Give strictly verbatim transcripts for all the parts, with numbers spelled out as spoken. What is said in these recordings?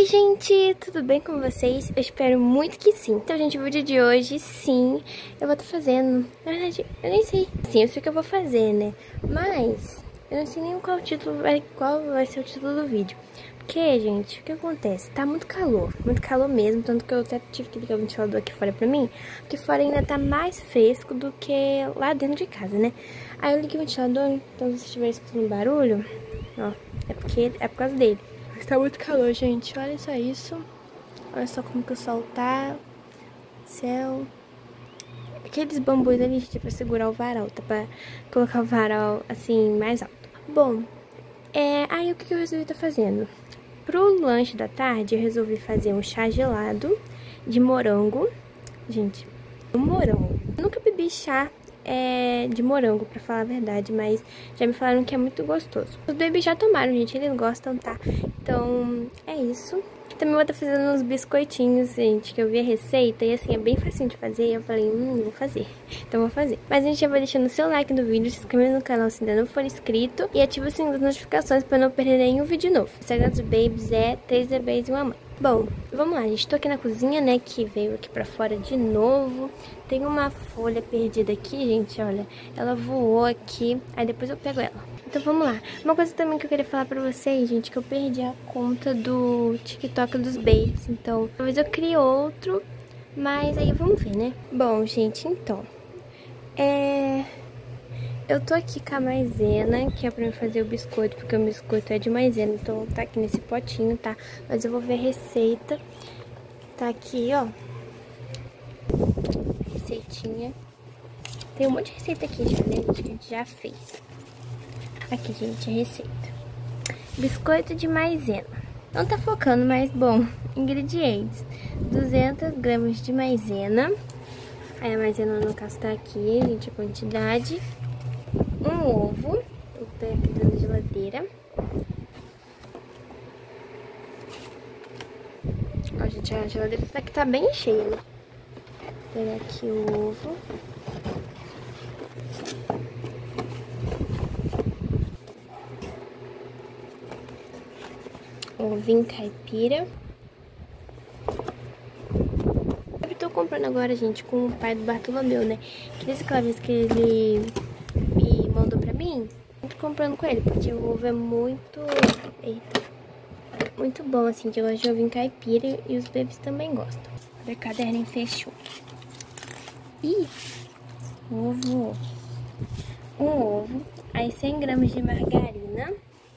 gente, tudo bem com vocês? Eu espero muito que sim. Então, gente, o vídeo de hoje, sim, eu vou estar fazendo. Na verdade, eu nem sei. Sim, eu sei o que eu vou fazer, né? Mas eu não sei nem qual título vai, qual vai ser o título do vídeo. Porque, gente, o que acontece? Tá muito calor, muito calor mesmo, tanto que eu até tive que ligar o ventilador aqui fora pra mim, porque fora ainda tá mais fresco do que lá dentro de casa, né? Aí eu liguei o ventilador, então se vocês estiverem escutando barulho, ó, é porque é por causa dele. Tá muito calor, gente, olha só isso. Olha só como que o sol tá, céu. Aqueles bambus ali, gente, é pra segurar o varal, tá? Pra colocar o varal, assim, mais alto. Bom, é, aí o que eu resolvi tá fazendo? Pro lanche da tarde, eu resolvi fazer um chá gelado de morango. Gente, um morango. Eu nunca bebi chá é, de morango, pra falar a verdade, mas já me falaram que é muito gostoso. Os bebês já tomaram, gente, eles gostam, tá? Então, é isso. Também vou estar fazendo uns biscoitinhos, gente, que eu vi a receita e assim, é bem facinho de fazer. E eu falei, hum, vou fazer. Então vou fazer. Mas a gente já vai deixando o seu like no vídeo, se inscrevendo no canal se ainda não for inscrito e ativa o sininho das notificações para não perder nenhum vídeo novo. O Instagram dos Babies é três bebês e uma mãe. Bom, vamos lá, gente. Tô aqui na cozinha, né, que veio aqui pra fora de novo. Tem uma folha perdida aqui, gente, olha. Ela voou aqui, aí depois eu pego ela. Então vamos lá. Uma coisa também que eu queria falar pra vocês, gente, que eu perdi a conta do TikTok dos Babies. Então, talvez eu crie outro, mas aí vamos ver, né? Bom, gente, então... É... Eu tô aqui com a maisena, que é pra eu fazer o biscoito, porque o biscoito é de maisena, então tá aqui nesse potinho, tá? Mas eu vou ver a receita. Tá aqui, ó. Receitinha. Tem um monte de receita aqui já, né, gente, que a gente já fez. Aqui, gente, a receita. Biscoito de maisena. Não tá focando, mas, bom, ingredientes. duzentas gramas de maisena. Aí a maisena, no caso, tá aqui, gente, a quantidade. Um ovo, eu tenho aqui dentro da geladeira. Ó, gente, a geladeira tá aqui, tá bem cheia, né? Vou pegar aqui o ovo. Ovinho caipira. Eu tô comprando agora, gente, com o pai do Bartolomeu, né? Que desde aquela vez que ele me mandou pra mim, eu tô comprando com ele, porque o ovo é muito... Eita. Muito bom, assim, que eu gosto de ovinho caipira e os bebês também gostam. O caderninho fechou. Ih, ovo. Um ovo. Aí cem gramas de margarina.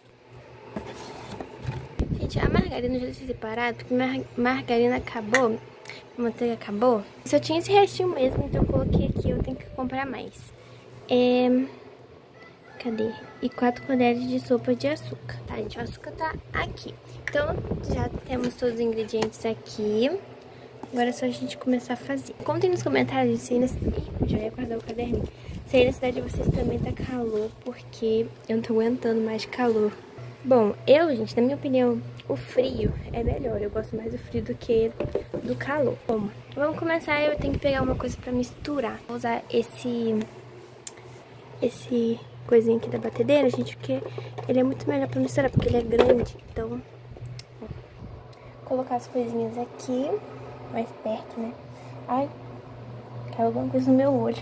Gente, a margarina eu já deixei separado, porque mar margarina acabou, a manteiga acabou. Só tinha esse restinho mesmo, então eu coloquei aqui, eu tenho que comprar mais. É... Cadê? E quatro colheres de sopa de açúcar, tá, gente? O açúcar tá aqui. Então, já temos todos os ingredientes aqui. Agora é só a gente começar a fazer. Contem nos comentários se aí na cidade... Ih, já ia guardar o caderninho. Se aí na cidade de vocês também tá calor, porque eu não tô aguentando mais calor. Bom, eu, gente, na minha opinião, o frio é melhor. Eu gosto mais do frio do que do calor. Bom, vamos começar. Eu tenho que pegar uma coisa pra misturar. Vou usar esse... Esse coisinho aqui da batedeira, gente, porque ele é muito melhor pra misturar, porque ele é grande. Então, vou colocar as coisinhas aqui, mais perto, né? Ai, caiu alguma coisa no meu olho.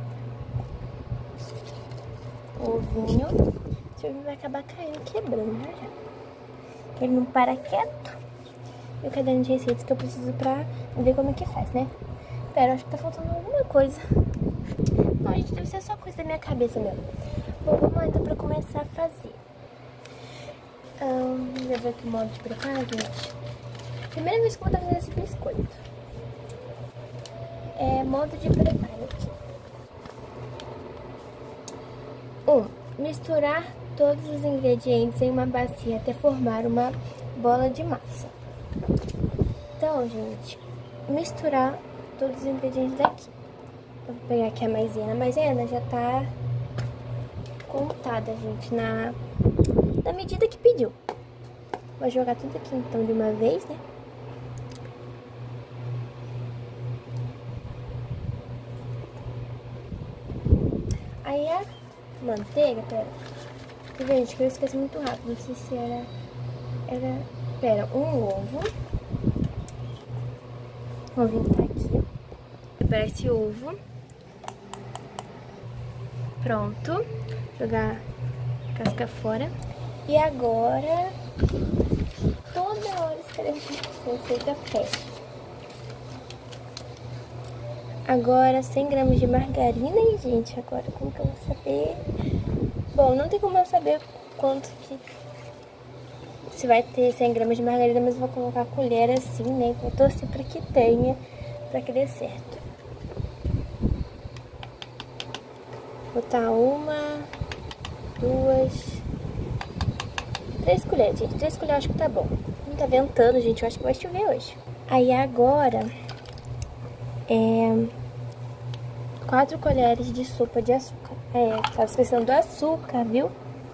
Ovinho. Esse ovinho vai acabar caindo, quebrando, né, já? Que ele não para quieto. E o caderno de receitas que eu preciso pra ver como é que faz, né? Pera, acho que tá faltando alguma coisa. Não, gente, deve ser só coisa da minha cabeça mesmo. Bom, vamos lá então pra começar a fazer. Um, já ver aqui o modo de preparo, gente. Primeira vez que eu vou estar fazendo esse biscoito. É modo de preparo aqui. Um, misturar todos os ingredientes em uma bacia até formar uma bola de massa. Então, gente, misturar todos os ingredientes aqui. Eu vou pegar aqui a maisena. A maisena já tá contada, gente, na, na medida que pediu. Vou jogar tudo aqui, então, de uma vez, né? Aí a manteiga, pera. Gente, que eu esqueci muito rápido. Não sei se era... Era... espera um ovo. O ovinho tá aqui. Preparar esse ovo. Pronto. Jogar a casca fora. E agora, toda hora escrevendo receita fecha. Agora cem gramas de margarina, hein, gente? Agora como que eu vou saber? Bom, não tem como eu saber quanto que... Se vai ter cem gramas de margarina, mas eu vou colocar a colher assim, né? Vou torcer pra que tenha, pra que dê certo. Vou botar uma, duas... Três colheres, gente. Três colheres acho que tá bom. Não tá ventando, gente. Eu acho que vai chover hoje. Aí agora... É... Quatro colheres de sopa de açúcar. É, tava esquecendo do açúcar, viu?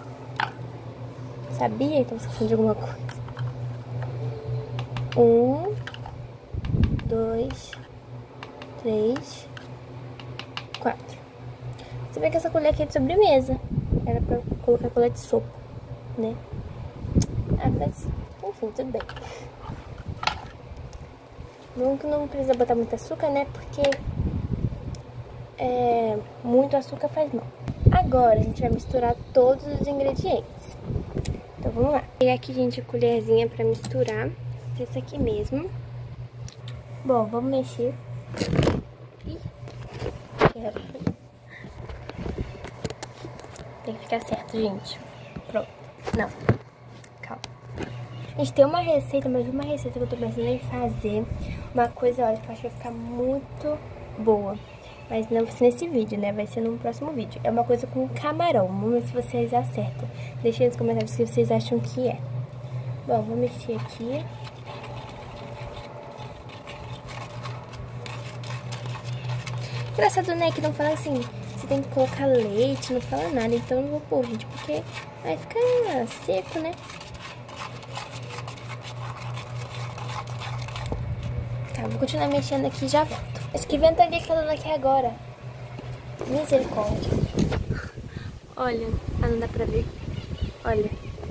Sabia que tava esquecendo de alguma coisa. Um... Dois... Três... Quatro. Você vê que essa colher aqui é de sobremesa. Era pra colocar colher de sopa, né? Ah, mas, enfim, tudo bem. Bom que não precisa botar muito açúcar, né? Porque é, muito açúcar faz mal. Agora a gente vai misturar todos os ingredientes. Então vamos lá. Vou pegar aqui, gente, a colherzinha pra misturar. Esse aqui mesmo. Bom, vamos mexer. Ih, quero. Tem que ficar certo, gente. Pronto. Não. Calma. A gente tem uma receita, mas uma receita que eu tô pensando em fazer. Uma coisa, olha, que eu acho que vai ficar muito boa. Mas não vai ser nesse vídeo, né? Vai ser no próximo vídeo. É uma coisa com camarão. Vamos ver se vocês acertam. Deixem nos comentários o que vocês acham que é. Bom, vou mexer aqui. Engraçado, né? Que não fala assim, você tem que colocar leite, não fala nada. Então eu não vou pôr, gente, porque vai ficar seco, né? Tá, vou continuar mexendo aqui e já volto. Acho que ventaria que tá dando aqui agora. Misericórdia. Olha, ah, não dá pra ver. Olha.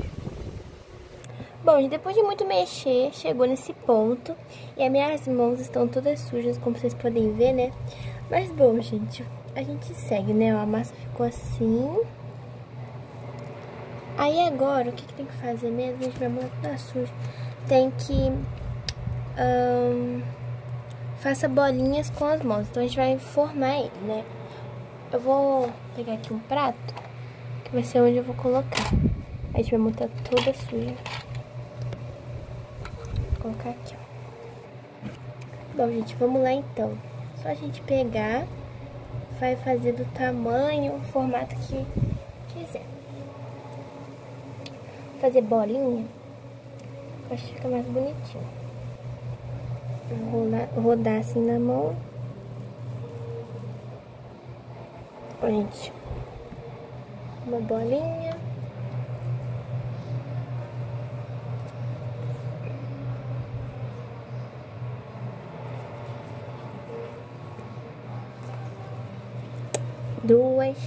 Bom, depois de muito mexer, chegou nesse ponto. E as minhas mãos estão todas sujas, como vocês podem ver, né? Mas bom, gente, a gente segue, né? A massa ficou assim. Aí agora, o que, que tem que fazer mesmo? Gente, minha mão tá suja. Tem que... Um, faça bolinhas com as mãos. Então a gente vai formar ele, né? Eu vou pegar aqui um prato, que vai ser onde eu vou colocar. A gente vai montar toda suja. Vou colocar aqui, ó. Bom, gente, vamos lá então. Só a gente pegar, vai fazer do tamanho, o formato que quiser. Fazer bolinha, eu acho que fica mais bonitinho. Vou rodar, rodar assim na mão. Ó, gente, uma bolinha. Duas.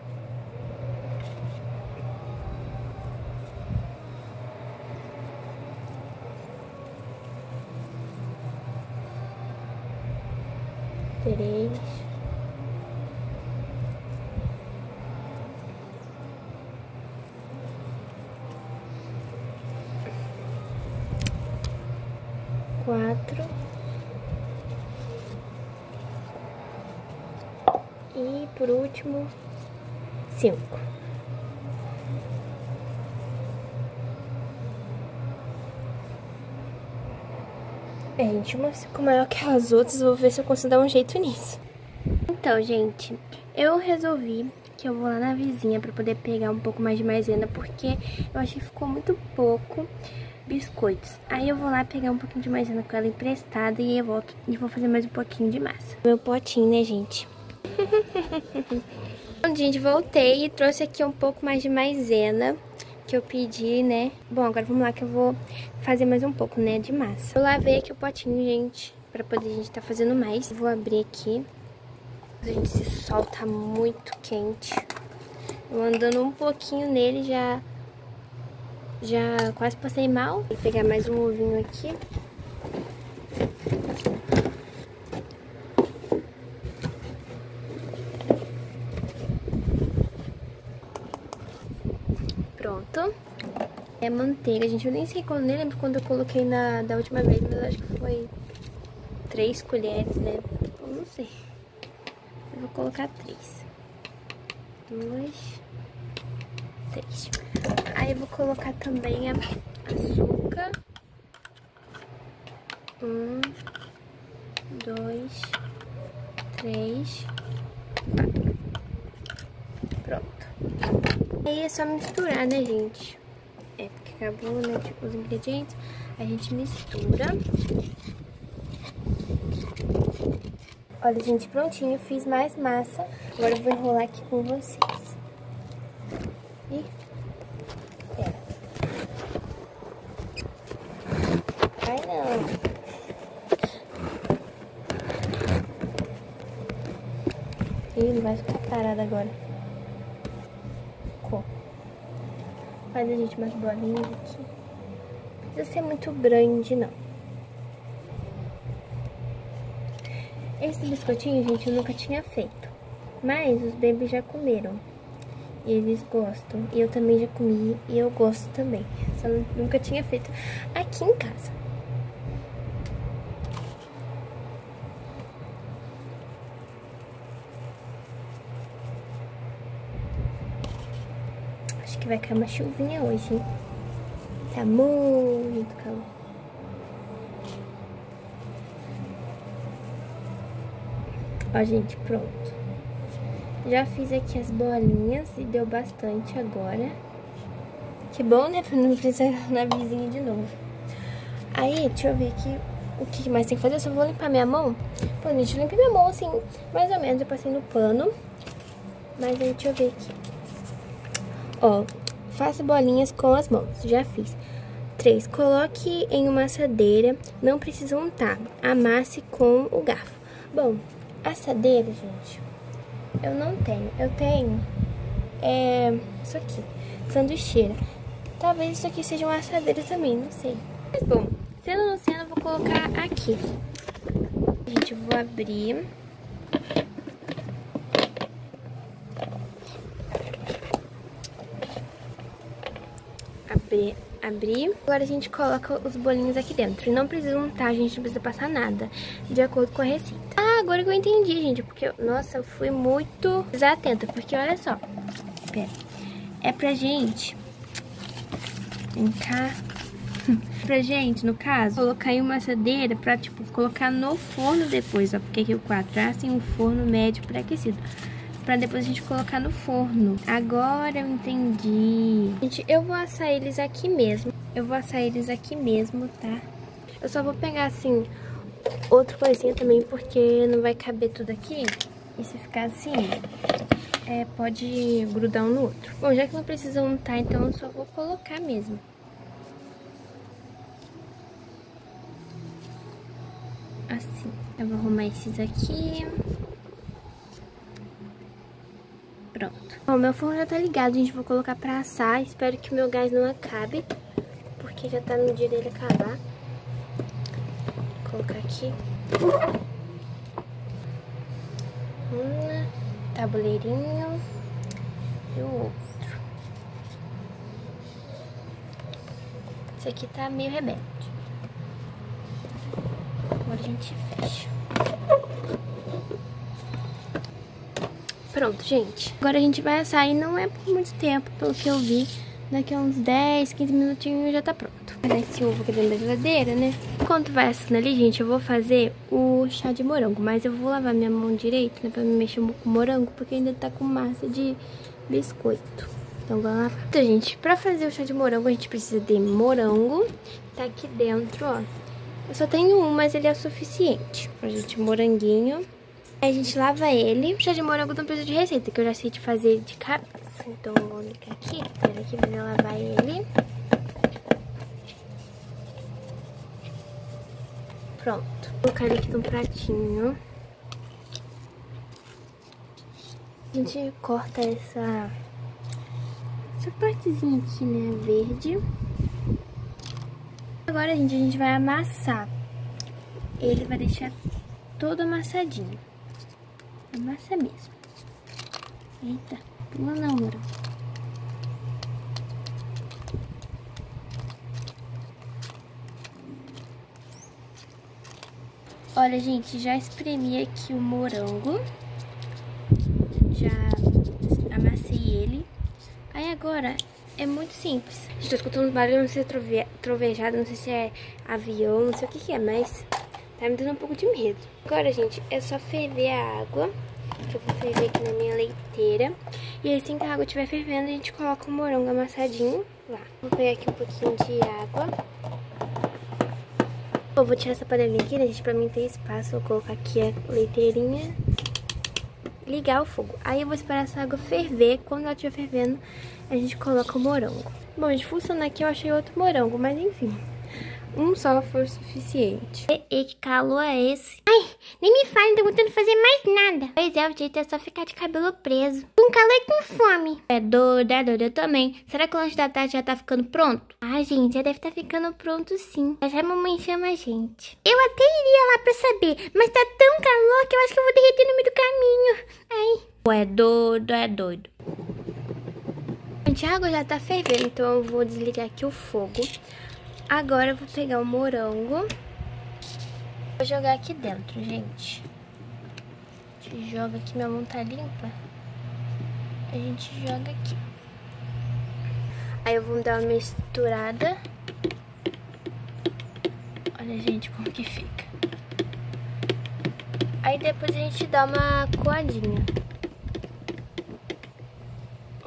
Três. Quatro. E por último, cinco. É, gente, uma ficou maior que as outras, vou ver se eu consigo dar um jeito nisso. Então, gente, eu resolvi que eu vou lá na vizinha pra poder pegar um pouco mais de maisena, porque eu achei que ficou muito pouco biscoitos. Aí eu vou lá pegar um pouquinho de maisena com ela emprestada e eu volto e vou fazer mais um pouquinho de massa. Meu potinho, né, gente? Bom, gente, voltei e trouxe aqui um pouco mais de maisena que eu pedi, né? Bom, agora vamos lá que eu vou fazer mais um pouco, né, de massa. Eu lavei aqui o potinho, gente, pra poder a gente tá fazendo mais. Vou abrir aqui. Gente, esse sol tá muito quente. Eu andando um pouquinho nele já Já quase passei mal. Vou pegar mais um ovinho aqui. Pronto. É manteiga, gente. Eu nem sei quando, nem lembro quando eu coloquei na da última vez, mas eu acho que foi três colheres, né? Eu não sei. Eu vou colocar três. Duas. Três. Aí eu vou colocar também a açúcar. Um, dois, três, quatro. Pronto. Aí é só misturar, né, gente? É, porque acabou, né, tipo, os ingredientes. A gente mistura. Olha, gente, prontinho. Fiz mais massa. Agora eu vou enrolar aqui com vocês. E... é. Ai, não. Ih, não vai ficar parado agora. Ficou. Faz a gente umas bolinhas aqui. Não precisa ser muito grande, não. Esse biscoitinho, gente, eu nunca tinha feito. Mas os bebês já comeram. E eles gostam. E eu também já comi. E eu gosto também. Só nunca tinha feito aqui em casa. Acho que vai cair uma chuvinha hoje, hein? Tá muito calor. Ó, gente, pronto. Já fiz aqui as bolinhas e deu bastante agora. Que bom, né? Pra não precisar na vizinha de novo. Aí, deixa eu ver aqui o que mais tem que fazer. Eu só vou limpar minha mão. Pô, gente, eu limpei minha mão assim, mais ou menos. Eu passei no pano. Mas aí, deixa eu ver aqui. Ó, faça bolinhas com as mãos. Já fiz. Três. Coloque em uma assadeira. Não precisa untar. Amasse com o garfo. Bom, assadeira, gente, eu não tenho. Eu tenho é, isso aqui, sanduicheira. Talvez isso aqui seja uma assadeira também, não sei. Mas bom, sendo não sendo, eu vou colocar aqui. Gente, eu vou abrir. Abrir. Abrir. Agora a gente coloca os bolinhos aqui dentro. E não precisa untar, a gente não precisa passar nada, de acordo com a receita. Ah, agora que eu entendi, gente, porque, nossa, eu fui muito desatenta, porque olha só. Pera. É pra gente... Vem cá. Pra gente, no caso, colocar em uma assadeira pra, tipo, colocar no forno depois, ó. Porque aqui o quatro é assim, um forno médio pré-aquecido. Pra depois a gente colocar no forno. Agora eu entendi. Gente, eu vou assar eles aqui mesmo. Eu vou assar eles aqui mesmo, tá? Eu só vou pegar, assim, outra coisinha também, porque não vai caber tudo aqui. E se ficar assim, é, pode grudar um no outro. Bom, já que não precisa untar, então eu só vou colocar mesmo. Assim. Eu vou arrumar esses aqui. Pronto. Bom, meu forno já tá ligado, gente. Vou colocar pra assar. Espero que o meu gás não acabe, porque já tá no dia dele acabar. Vou colocar aqui. Um tabuleirinho e o outro. Esse aqui tá meio rebelde. Agora a gente fecha. Pronto, gente. Agora a gente vai assar e não é por muito tempo, pelo que eu vi. Daqui a uns dez, quinze minutinhos já tá pronto. Esse ovo aqui dentro da geladeira, né? Enquanto vai assando ali, gente, eu vou fazer o chá de morango. Mas eu vou lavar minha mão direito, né? Pra me mexer com o morango, porque ainda tá com massa de biscoito. Então, vou lavar. Então, gente, pra fazer o chá de morango, a gente precisa de morango. Tá aqui dentro, ó. Eu só tenho um, mas ele é o suficiente. Pra gente, moranguinho. Aí a gente lava ele. O chá de morango não precisa de receita, que eu já sei de fazer de cabeça. Então eu vou ligar aqui. Espera aqui pra eu lavar ele. Pronto. Vou colocar ele aqui num pratinho. A gente corta essa, essa partezinha aqui, né, verde. Agora, gente, a gente vai amassar. Ele vai deixar todo amassadinho. Amassa mesmo. Eita, pula não, moro. Olha, gente, já espremi aqui o morango. Já amassei ele. Aí agora é muito simples. Estou escutando uns barulhos, não sei se é trovejado, não sei se é avião, não sei o que que é, mas tá me dando um pouco de medo. Agora, gente, é só ferver a água, que eu vou ferver aqui na minha leiteira. E aí, assim que a água estiver fervendo, a gente coloca o morango amassadinho lá. Vou pegar aqui um pouquinho de água. Eu vou tirar essa panelinha aqui, né, gente, pra mim ter espaço. Vou colocar aqui a leiteirinha, ligar o fogo. Aí eu vou esperar essa água ferver. Quando ela estiver fervendo, a gente coloca o morango. Bom, gente, funcionando aqui, eu achei outro morango, mas enfim, um só foi o suficiente. E, e que calor é esse? Ai, nem me fale, não tô aguentando fazer mais nada. Pois é, o jeito é só ficar de cabelo preso. Com calor e com fome. É doida, é doida, eu também. Será que o lanche da tarde já tá ficando pronto? Ah, gente, já deve estar tá ficando pronto sim. Já já a mamãe chama a gente. Eu até iria lá pra saber, mas tá tão calor que eu acho que eu vou derreter no meio do caminho. Ai. É doido, é doido. Gente, a água já tá fervendo, então eu vou desligar aqui o fogo. Agora eu vou pegar o morango. Vou jogar aqui dentro, gente. A gente joga aqui, minha mão tá limpa. A gente joga aqui. Aí eu vou dar uma misturada. Olha, gente, como que fica. Aí depois a gente dá uma coadinha. Ó.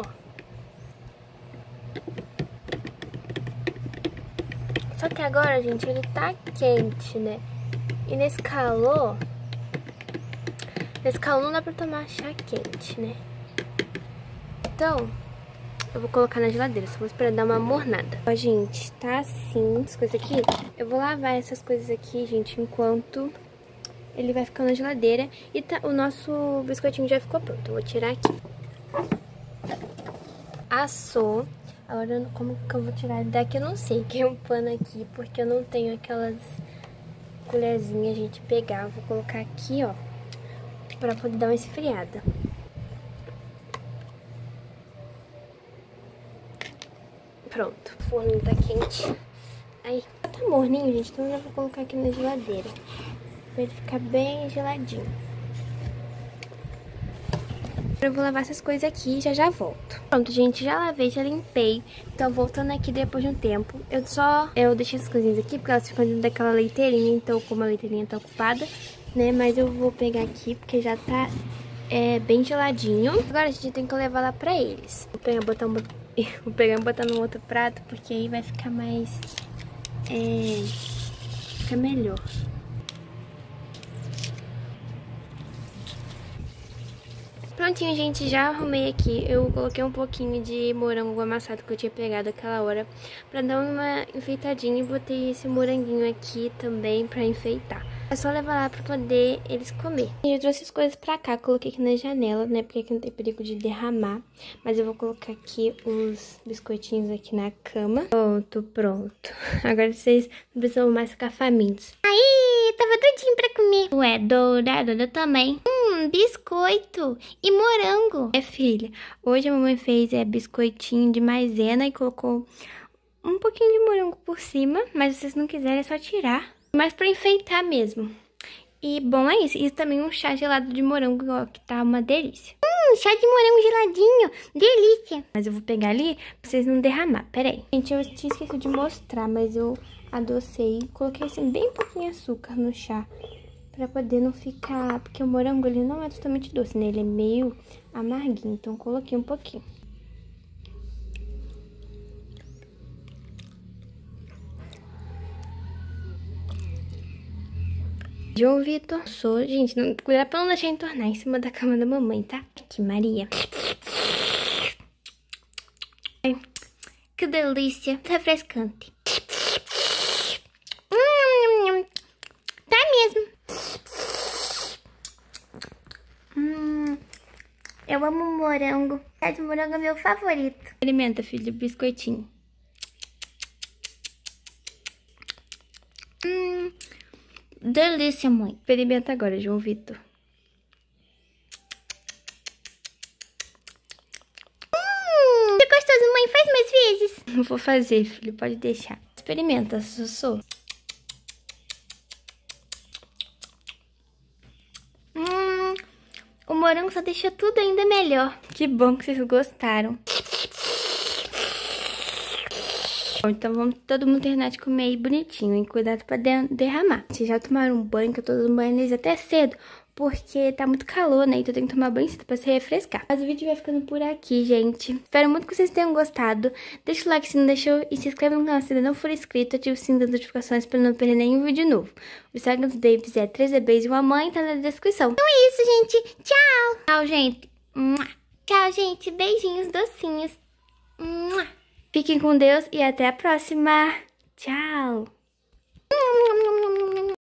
Só que agora, gente, ele tá quente, né? E nesse calor... Nesse calor não dá pra tomar chá quente, né? Então, eu vou colocar na geladeira. Só vou esperar dar uma mornada. Ó, gente, tá assim, as coisas aqui. Eu vou lavar essas coisas aqui, gente, enquanto ele vai ficando na geladeira. E tá, o nosso biscoitinho já ficou pronto. Eu vou tirar aqui. Assou. Agora, como que eu vou tirar daqui? Eu não sei. Tem um pano aqui, porque eu não tenho aquelas colherzinhas, gente, pegar. Vou colocar aqui, ó, pra poder dar uma esfriada. Pronto, o forno tá quente. Aí, tá morninho, gente, então eu já vou colocar aqui na geladeira pra ele ficar bem geladinho. Eu vou lavar essas coisas aqui e já já volto. Pronto, gente, já lavei, já limpei. Então, voltando aqui depois de um tempo, eu só... Eu deixei essas coisinhas aqui porque elas ficam dentro daquela leiteirinha. Então, como a leiteirinha tá ocupada, né? Mas eu vou pegar aqui porque já tá é, bem geladinho. Agora a gente tem que levar lá pra eles. Vou pegar, botar um... Vou pegar e botar num outro prato, porque aí vai ficar mais... É... Fica melhor. Prontinho, gente, já arrumei aqui. Eu coloquei um pouquinho de morango amassado que eu tinha pegado aquela hora pra dar uma enfeitadinha, e botei esse moranguinho aqui também pra enfeitar. É só levar lá pra poder eles comer. Eu trouxe as coisas pra cá, coloquei aqui na janela, né, porque aqui não tem perigo de derramar. Mas eu vou colocar aqui os biscoitinhos aqui na cama. Pronto, pronto. Agora vocês não precisam mais ficar famintos. Aí, tava tudinho pra comer. Ué, doida, doida também. Hum, biscoito e morango. É, filha, hoje a mamãe fez é, biscoitinho de maisena e colocou um pouquinho de morango por cima. Mas se vocês não quiserem, é só tirar. Mas pra enfeitar mesmo. E bom, é isso. E também um chá gelado de morango, ó, que tá uma delícia. Hum, chá de morango geladinho. Delícia. Mas eu vou pegar ali pra vocês não derramar. Pera aí. Gente, eu tinha esquecido de mostrar, mas eu adocei. Coloquei assim bem pouquinho açúcar no chá. Pra poder não ficar... Porque o morango, ele não é totalmente doce, né? Ele é meio amarguinho. Então, coloquei um pouquinho. João Vitor, sou, gente, não, cuidado pra não deixar entornar em cima da cama da mamãe, tá? Aqui, Maria. Ai, que delícia, refrescante. Hum, tá mesmo. Hum, eu amo morango. Chá de morango é meu favorito. Alimenta, filho, biscoitinho. delícia, mãe. Experimenta agora, João Vitor. Hum, que gostoso, mãe. Faz mais vezes. Não vou fazer, filho. Pode deixar. Experimenta, Sussu. Hum, o morango só deixa tudo ainda melhor. Que bom que vocês gostaram. Então vamos todo mundo terminar de comer aí bonitinho, hein? Cuidado pra de derramar. Vocês já tomaram um banho, que eu tô dando banho neles até cedo, porque tá muito calor, né? Então eu tenho que tomar banho cedo pra se refrescar. Mas o vídeo vai ficando por aqui, gente. Espero muito que vocês tenham gostado. Deixa o like se não deixou e se inscreve no canal se ainda não for inscrito. Ative o sininho das notificações pra não perder nenhum vídeo novo. O Instagram do Davis é três bebês e uma mãe, tá na descrição. Então é isso, gente. Tchau! Tchau, gente. Tchau, gente. Beijinhos, docinhos. Fiquem com Deus e até a próxima. Tchau!